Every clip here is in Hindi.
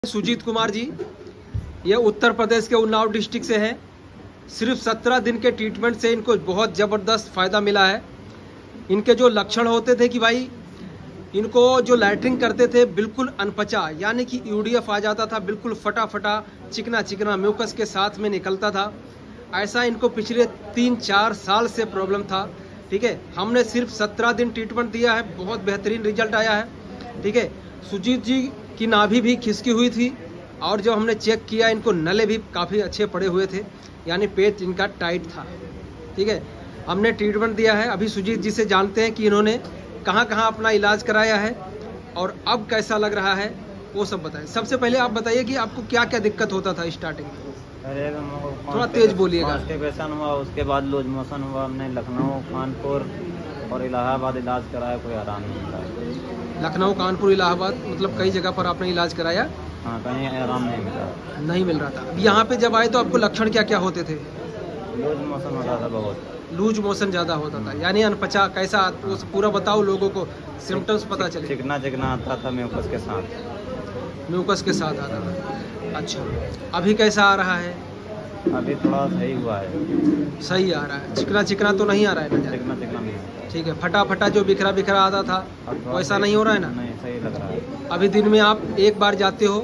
सुजीत कुमार जी, ये उत्तर प्रदेश के उन्नाव डिस्ट्रिक्ट से हैं। सिर्फ 17 दिन के ट्रीटमेंट से इनको बहुत ज़बरदस्त फ़ायदा मिला है। इनके जो लक्षण होते थे कि भाई इनको जो लैटरिन करते थे बिल्कुल अनपचा, यानी कि यूडीएफ आ जाता था, बिल्कुल फटा फटा चिकना चिकना म्यूकस के साथ में निकलता था। ऐसा इनको पिछले 3-4 साल से प्रॉब्लम था। ठीक है, हमने सिर्फ 17 दिन ट्रीटमेंट दिया है, बहुत बेहतरीन रिजल्ट आया है। ठीक है, सुजीत जी की नाभि भी खिसकी हुई थी और जब हमने चेक किया इनको नले भी काफ़ी अच्छे पड़े हुए थे, यानी पेट इनका टाइट था। ठीक है, हमने ट्रीटमेंट दिया है। अभी सुजीत जी से जानते हैं कि इन्होंने कहाँ कहाँ अपना इलाज कराया है और अब कैसा लग रहा है, वो सब बताएं। सबसे पहले आप बताइए कि आपको क्या क्या दिक्कत होता था स्टार्टिंग में। अरे थोड़ा तेज बोलिएगा। कॉन्स्टिपेशन हुआ, उसके बाद लूज मोशन हुआ। हमने लखनऊ, कानपुर और इलाहाबाद इलाज कराया, कोई आराम नहीं मिला। लखनऊ, कानपुर, इलाहाबाद मतलब कई जगह पर आपने इलाज कराया? हाँ, कहीं आराम नहीं मिला। नहीं मिल रहा था। अब यहाँ पे जब आए तो आपको लक्षण क्या क्या होते थे? लूज मोशन होता था बहुत। लूज मोशन ज़्यादा होता था, यानी अनपचा कैसा, वो पूरा बताओ लोगों को, सिम्टम्स पता चले। चिकना चिकना आता था म्यूकस के साथ। म्यूकस के साथ आता था। अच्छा, अभी कैसा आ रहा है? अभी थोड़ा सही हुआ है। सही आ रहा है, चिकना चिकना तो नहीं आ रहा है ना? चिकना चिकना नहीं आता। ठीक है, फटा फटा जो बिखरा बिखरा आता था वैसा नहीं हो रहा है ना? नहीं, सही लग रहा है। अभी दिन में आप एक बार जाते हो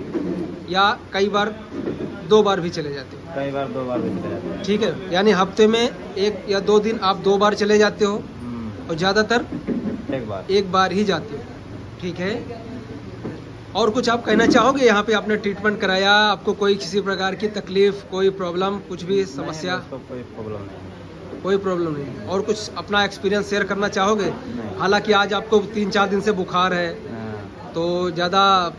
या कई बार 2 बार भी चले जाते हो? कई बार 2 बार भी चले जाते हैं। ठीक है, यानी हफ्ते में 1 या 2 दिन आप 2 बार चले जाते हो और ज़्यादातर 1 बार ही जाते हो। ठीक है, और कुछ आप कहना चाहोगे? यहाँ पे आपने ट्रीटमेंट कराया, आपको कोई किसी प्रकार की तकलीफ, कोई प्रॉब्लम, कुछ भी समस्या? कोई प्रॉब्लम नहीं। कोई प्रॉब्लम नहीं। और कुछ अपना एक्सपीरियंस शेयर करना चाहोगे? हालांकि आज आपको 3-4 दिन से बुखार है तो ज़्यादा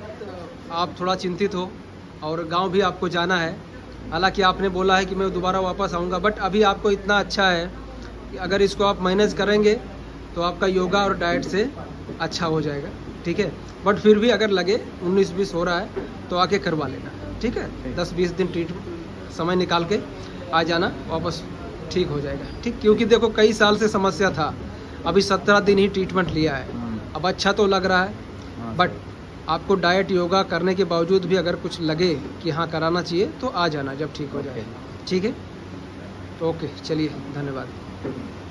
आप थोड़ा चिंतित हो और गांव भी आपको जाना है। हालांकि आपने बोला है कि मैं दोबारा वापस आऊँगा, बट अभी आपको इतना अच्छा है कि अगर इसको आप मैनेज करेंगे तो आपका योगा और डाइट से अच्छा हो जाएगा। ठीक है, बट फिर भी अगर लगे 19-20 हो रहा है तो आके करवा लेना। ठीक है, 10-20 दिन ट्रीटमेंट समय निकाल के आ जाना, वापस ठीक हो जाएगा। ठीक, क्योंकि देखो कई साल से समस्या था, अभी 17 दिन ही ट्रीटमेंट लिया है, अब अच्छा तो लग रहा है। बट आपको डाइट योगा करने के बावजूद भी अगर कुछ लगे कि हाँ कराना चाहिए तो आ जाना जब ठीक हो जाए। ठीक है, तो ओके, चलिए, धन्यवाद।